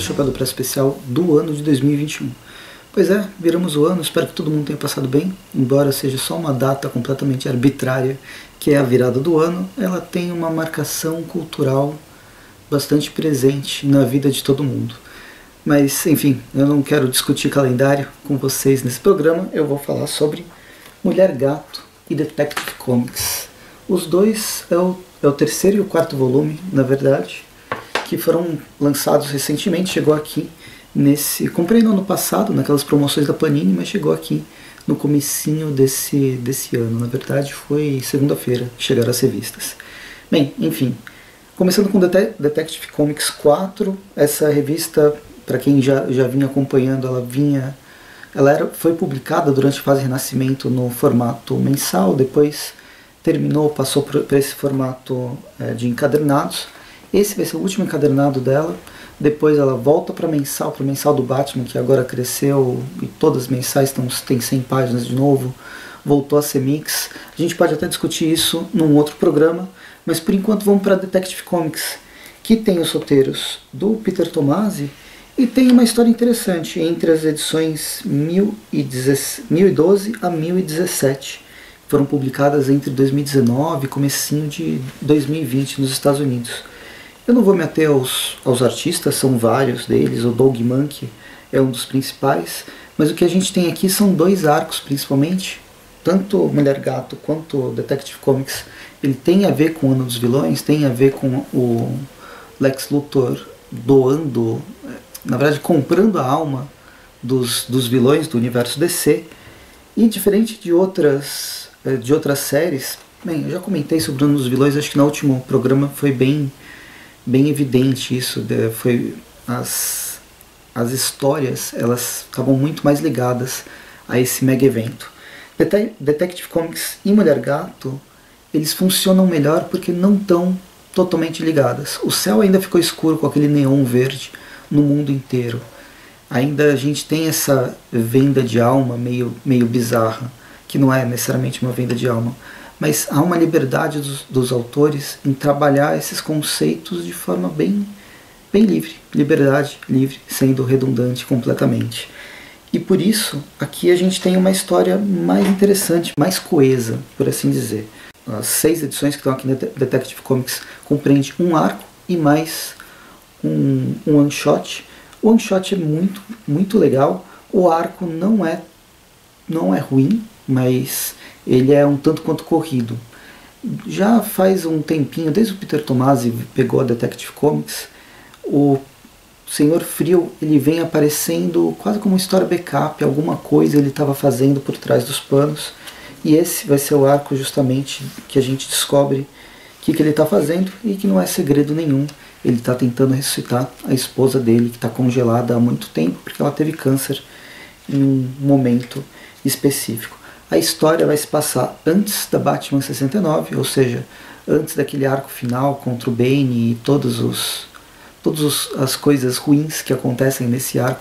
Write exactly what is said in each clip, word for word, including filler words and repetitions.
Chapéu do Preço Especial do ano de dois mil e vinte e um. Pois é, viramos o ano, espero que todo mundo tenha passado bem, embora seja só uma data completamente arbitrária, que é a virada do ano, ela tem uma marcação cultural bastante presente na vida de todo mundo. Mas, enfim, eu não quero discutir calendário com vocês nesse programa, eu vou falar sobre Mulher Gato e Detective Comics. Os dois é o, é o terceiro e o quarto volume, na verdade, que foram lançados recentemente, chegou aqui nesse... Comprei no ano passado, naquelas promoções da Panini, mas chegou aqui no comecinho desse, desse ano. Na verdade, foi segunda-feira que chegaram as revistas. Bem, enfim, começando com Det Detective Comics quatro, essa revista, para quem já, já vinha acompanhando, ela vinha... Ela era, foi publicada durante a fase Renascimento no formato mensal, depois terminou, passou para esse formato é, de encadernados. Esse vai ser o último encadernado dela, depois ela volta para mensal, para o mensal do Batman, que agora cresceu e todas as mensais estão, tem cem páginas de novo, voltou a ser mix. A gente pode até discutir isso num outro programa, mas por enquanto vamos para Detective Comics, que tem os roteiros do Peter Tomasi e tem uma história interessante entre as edições mil e doze a mil e dezessete, que foram publicadas entre dois mil e dezenove e comecinho de dois mil e vinte nos Estados Unidos. Eu não vou me ater aos, aos artistas, são vários deles, o Doug Mahnke é um dos principais, mas o que a gente tem aqui são dois arcos principalmente, tanto Mulher Gato quanto Detective Comics, ele tem a ver com o Ano dos Vilões, tem a ver com o Lex Luthor doando, na verdade comprando a alma dos, dos vilões do universo D C, e diferente de outras, de outras séries, bem, eu já comentei sobre o Ano dos Vilões, acho que no último programa foi bem... bem evidente isso, foi as, as histórias, elas estavam muito mais ligadas a esse mega evento. Det Detective Comics e Mulher Gato, eles funcionam melhor porque não estão totalmente ligadas. O céu ainda ficou escuro com aquele neon verde no mundo inteiro. Ainda a gente tem essa venda de alma meio, meio bizarra, que não é necessariamente uma venda de alma, mas há uma liberdade dos, dos autores em trabalhar esses conceitos de forma bem, bem livre, liberdade livre, sendo redundante completamente. E por isso, aqui a gente tem uma história mais interessante, mais coesa, por assim dizer. As seis edições que estão aqui na Detective Comics compreendem um arco e mais um, um one-shot. O one-shot é muito, muito legal, o arco não é, não é ruim, mas... ele é um tanto quanto corrido. Já faz um tempinho, desde o Peter Tomasi pegou a Detective Comics, o Senhor Frio ele vem aparecendo quase como uma história backup, alguma coisa ele estava fazendo por trás dos panos, e esse vai ser o arco justamente que a gente descobre o que, que ele está fazendo e que não é segredo nenhum. Ele está tentando ressuscitar a esposa dele, que está congelada há muito tempo, porque ela teve câncer em um momento específico. A história vai se passar antes da Batman sessenta e nove, ou seja, antes daquele arco final contra o Bane e todos os, todas os, as coisas ruins que acontecem nesse arco,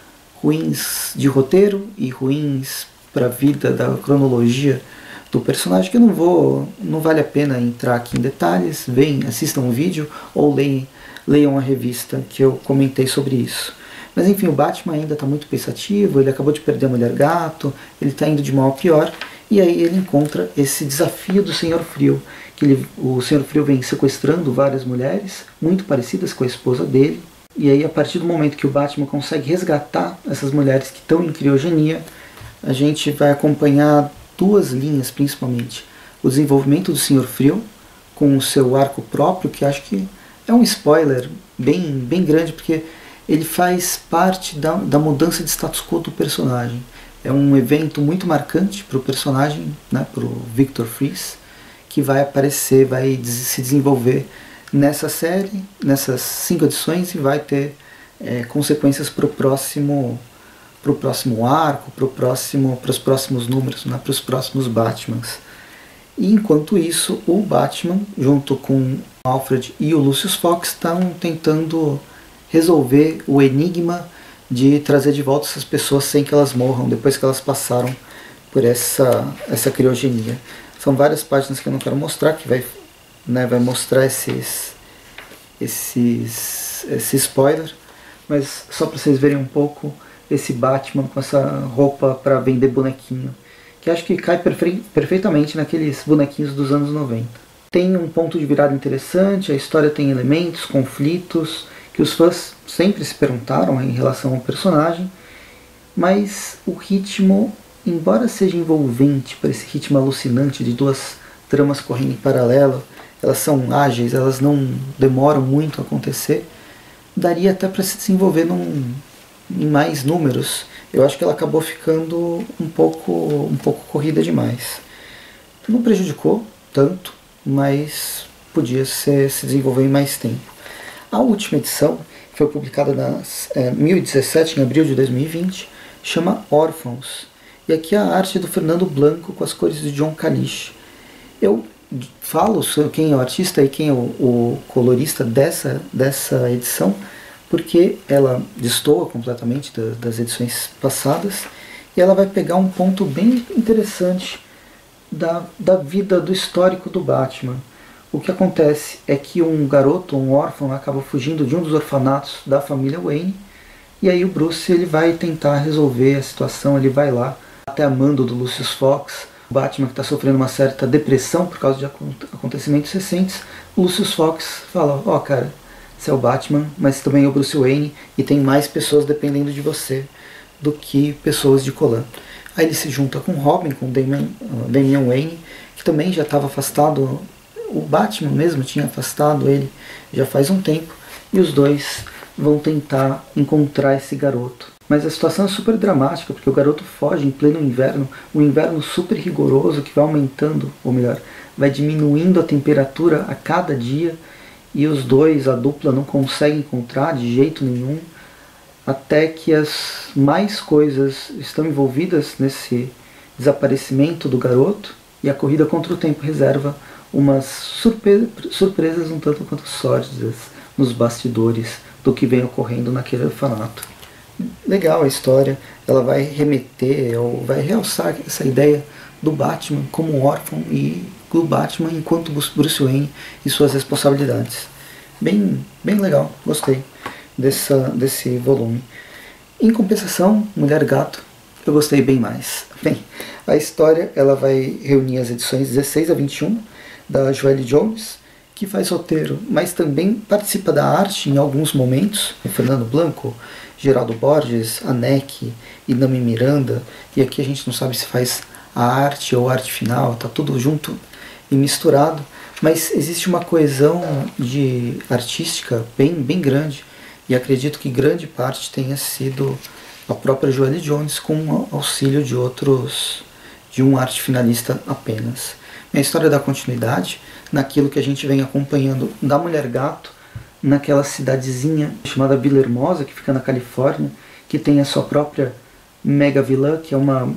ruins de roteiro e ruins para a vida da cronologia do personagem, que eu não vou, não vale a pena entrar aqui em detalhes, vem, assistam o vídeo ou leiam, leiam a revista que eu comentei sobre isso. Mas enfim, o Batman ainda está muito pensativo, ele acabou de perder a Mulher Gato, ele está indo de mal a pior, e aí ele encontra esse desafio do Senhor Frio, que ele, o Senhor Frio vem sequestrando várias mulheres, muito parecidas com a esposa dele, e aí a partir do momento que o Batman consegue resgatar essas mulheres que estão em criogenia, a gente vai acompanhar duas linhas principalmente. O desenvolvimento do Senhor Frio, com o seu arco próprio, que acho que é um spoiler bem, bem grande, porque ele faz parte da, da mudança de status quo do personagem. É um evento muito marcante para o personagem, né, para o Victor Fries, que vai aparecer, vai se desenvolver nessa série, nessas cinco edições, e vai ter é, consequências para o próximo, pro próximo arco, para próximo, os próximos números, né, para os próximos Batmans. E enquanto isso, o Batman, junto com o Alfred e o Lucius Fox, estão tentando resolver o enigma de trazer de volta essas pessoas sem que elas morram, depois que elas passaram por essa, essa criogenia. São várias páginas que eu não quero mostrar, que vai, né, vai mostrar esses, esses, esse spoiler, mas só para vocês verem um pouco esse Batman com essa roupa para vender bonequinho, que acho que cai perfe perfeitamente naqueles bonequinhos dos anos noventa. Tem um ponto de virada interessante, a história tem elementos, conflitos, que os fãs sempre se perguntaram em relação ao personagem, mas o ritmo, embora seja envolvente para esse ritmo alucinante de duas tramas correndo em paralelo, elas são ágeis, elas não demoram muito a acontecer, daria até para se desenvolver num, em mais números. Eu acho que ela acabou ficando um pouco, um pouco corrida demais. Não prejudicou tanto, mas podia ser, se desenvolver em mais tempo. A última edição, que foi publicada em é, mil e dezessete, em abril de dois mil e vinte, chama Órfãos. E aqui a arte do Fernando Blanco com as cores de John Caniche. Eu falo sobre quem é o artista e quem é o, o colorista dessa, dessa edição, porque ela destoa completamente da, das edições passadas, e ela vai pegar um ponto bem interessante da, da vida, do histórico do Batman. O que acontece é que um garoto, um órfão, acaba fugindo de um dos orfanatos da família Wayne, e aí o Bruce ele vai tentar resolver a situação, ele vai lá, até a mando do Lucius Fox, o Batman que está sofrendo uma certa depressão por causa de acontecimentos recentes. O Lucius Fox fala, ó, oh, cara, você é o Batman, mas também é o Bruce Wayne, e tem mais pessoas dependendo de você do que pessoas de Colan. Aí ele se junta com Robin, com Damian, uh, Damian Wayne, que também já estava afastado, o Batman mesmo tinha afastado ele já faz um tempo, e os dois vão tentar encontrar esse garoto. Mas a situação é super dramática, porque o garoto foge em pleno inverno, um inverno super rigoroso que vai aumentando, ou melhor, vai diminuindo a temperatura a cada dia, e os dois, a dupla, não conseguem encontrar de jeito nenhum, até que as mais coisas estão envolvidas nesse desaparecimento do garoto, e a corrida contra o tempo reserva umas surpre surpresas um tanto quanto sórdidas nos bastidores do que vem ocorrendo naquele orfanato. Legal a história, ela vai remeter ou vai realçar essa ideia do Batman como órfão e do Batman enquanto Bruce Wayne e suas responsabilidades. Bem, bem legal, gostei dessa, desse volume. Em compensação, Mulher Gato, eu gostei bem mais. Bem, a história ela vai reunir as edições dezesseis a vinte e um da Joelle Jones, que faz roteiro, mas também participa da arte em alguns momentos. Fernando Blanco, Geraldo Borges, Anek, Inami Miranda, e aqui a gente não sabe se faz a arte ou a arte final, tá tudo junto e misturado, mas existe uma coesão de artística bem, bem grande, e acredito que grande parte tenha sido a própria Joelle Jones com o auxílio de outros, de um arte finalista apenas. A história dá continuidade naquilo que a gente vem acompanhando da Mulher Gato, naquela cidadezinha chamada Vila Hermosa, que fica na Califórnia, que tem a sua própria mega vilã, que é uma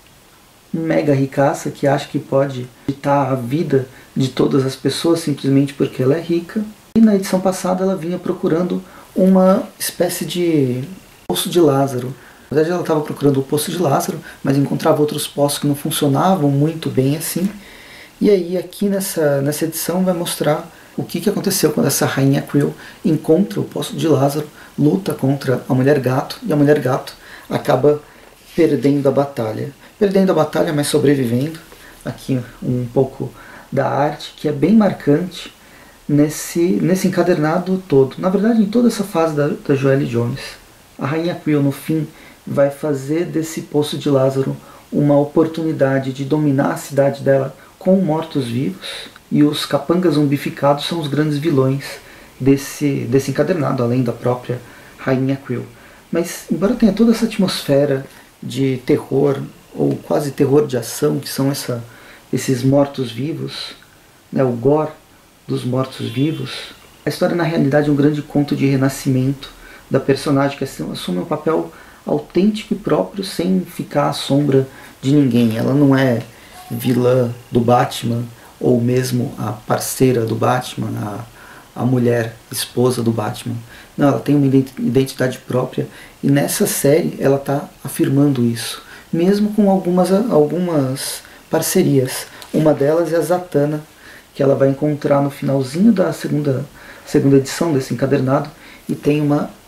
mega ricaça que acha que pode ditar a vida de todas as pessoas simplesmente porque ela é rica. E na edição passada ela vinha procurando uma espécie de poço de Lázaro. Na verdade ela estava procurando o poço de Lázaro, mas encontrava outros poços que não funcionavam muito bem assim. E aí aqui nessa, nessa edição vai mostrar o que, que aconteceu quando essa rainha Creel encontra o poço de Lázaro, luta contra a Mulher Gato, e a Mulher Gato acaba perdendo a batalha. Perdendo a batalha, mas sobrevivendo. Aqui um pouco da arte, que é bem marcante nesse, nesse encadernado todo. Na verdade, em toda essa fase da, da Joelle Jones. A rainha Creel, no fim, vai fazer desse poço de Lázaro uma oportunidade de dominar a cidade dela com mortos-vivos, e os capangas zumbificados são os grandes vilões desse, desse encadernado, além da própria rainha Creel. Mas, embora tenha toda essa atmosfera de terror, ou quase terror de ação, que são essa, esses mortos-vivos, né, o gore dos mortos-vivos, a história na realidade é um grande conto de renascimento da personagem, que assume um papel autêntico e próprio, sem ficar à sombra de ninguém. Ela não é vilã do Batman, ou mesmo a parceira do Batman, a, a mulher, esposa do Batman. Não, ela tem uma identidade própria, e nessa série ela está afirmando isso, mesmo com algumas, algumas parcerias. Uma delas é a Zatanna, que ela vai encontrar no finalzinho da segunda, segunda edição desse encadernado, e tem uma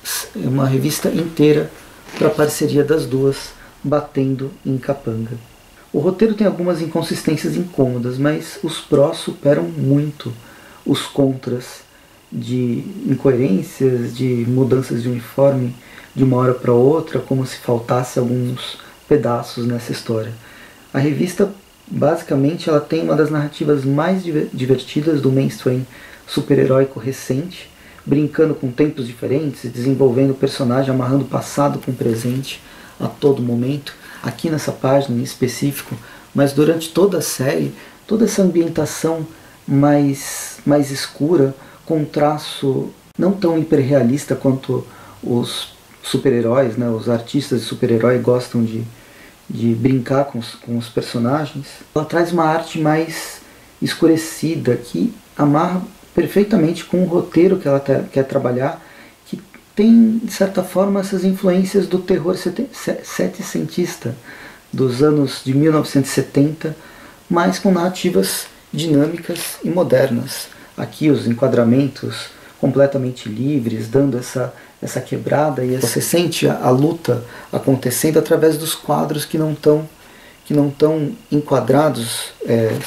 uma revista inteira para a parceria das duas, batendo em capanga. O roteiro tem algumas inconsistências incômodas, mas os prós superam muito os contras de incoerências, de mudanças de uniforme de uma hora para outra, como se faltasse alguns pedaços nessa história. A revista, basicamente, ela tem uma das narrativas mais divertidas do mainstream super-heróico recente, brincando com tempos diferentes, desenvolvendo o personagem, amarrando o passado com o presente a todo momento, aqui nessa página em específico, mas durante toda a série, toda essa ambientação mais, mais escura, com um traço não tão hiperrealista quanto os super-heróis, né, os artistas de super-herói gostam de, de brincar com os, com os personagens. Ela traz uma arte mais escurecida, que amarra perfeitamente com o roteiro que ela quer trabalhar, que tem, de certa forma, essas influências do terror setecentista dos anos de mil novecentos e setenta, mas com narrativas dinâmicas e modernas. Aqui os enquadramentos completamente livres, dando essa, essa quebrada, e você sente a, a luta acontecendo através dos quadros que não estão que não estão enquadrados é,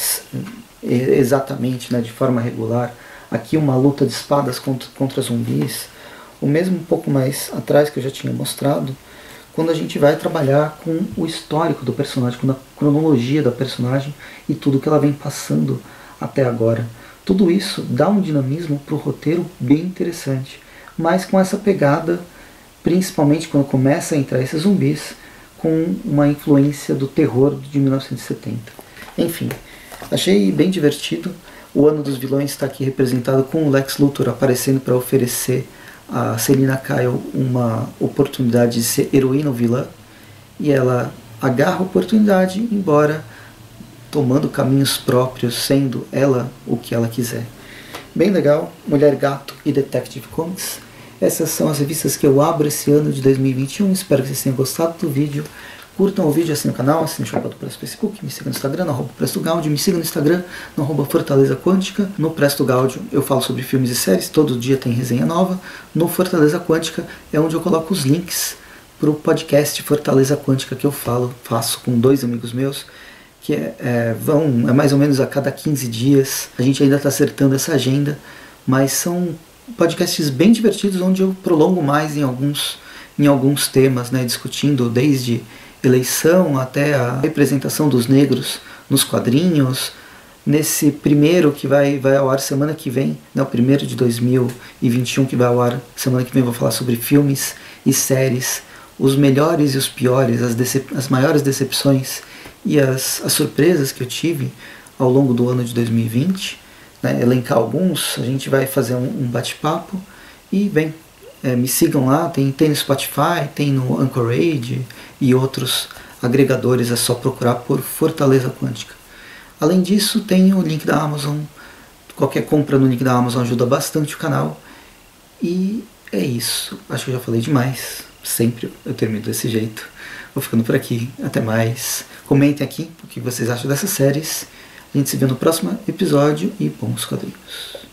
exatamente, né, de forma regular. Aqui uma luta de espadas contra, contra zumbis, o mesmo um pouco mais atrás que eu já tinha mostrado, quando a gente vai trabalhar com o histórico do personagem, com a cronologia da personagem e tudo que ela vem passando até agora. Tudo isso dá um dinamismo para o roteiro bem interessante, mas com essa pegada, principalmente quando começa a entrar esses zumbis, com uma influência do terror de mil novecentos e setenta. Enfim, achei bem divertido. O Ano dos Vilões está aqui representado com o Lex Luthor aparecendo para oferecer a Selina Kyle uma oportunidade de ser heroína ou vilã, e ela agarra a oportunidade, embora tomando caminhos próprios, sendo ela o que ela quiser. Bem legal, Mulher Gato e Detective Comics. Essas são as revistas que eu abro esse ano de dois mil e vinte e um. Espero que vocês tenham gostado do vídeo. Curtam o vídeo, assinem o canal, assinem o Chapéu do Presto Facebook, me sigam no Instagram, no arroba Presto Gaudio, me sigam no Instagram, no arroba Fortaleza Quântica. No Presto Gaudio eu falo sobre filmes e séries, todo dia tem resenha nova. No Fortaleza Quântica é onde eu coloco os links para o podcast Fortaleza Quântica que eu falo, faço com dois amigos meus, que é, é, vão, é mais ou menos a cada quinze dias. A gente ainda está acertando essa agenda, mas são podcasts bem divertidos, onde eu prolongo mais em alguns, em alguns temas, né, discutindo desde eleição até a representação dos negros nos quadrinhos. Nesse primeiro que vai, vai ao ar semana que vem, né, o primeiro de dois mil e vinte e um que vai ao ar semana que vem, vou falar sobre filmes e séries, os melhores e os piores, as, decep as maiores decepções e as, as surpresas que eu tive ao longo do ano de dois mil e vinte, né, elencar alguns. A gente vai fazer um, um bate-papo e, bem, é, me sigam lá, tem, tem no Spotify, tem no Anchorage e outros agregadores, é só procurar por Fortaleza Quântica. Além disso, tem o link da Amazon, qualquer compra no link da Amazon ajuda bastante o canal. E é isso, acho que eu já falei demais, sempre eu termino desse jeito. Vou ficando por aqui, até mais. Comentem aqui o que vocês acham dessas séries. A gente se vê no próximo episódio e bons quadrinhos.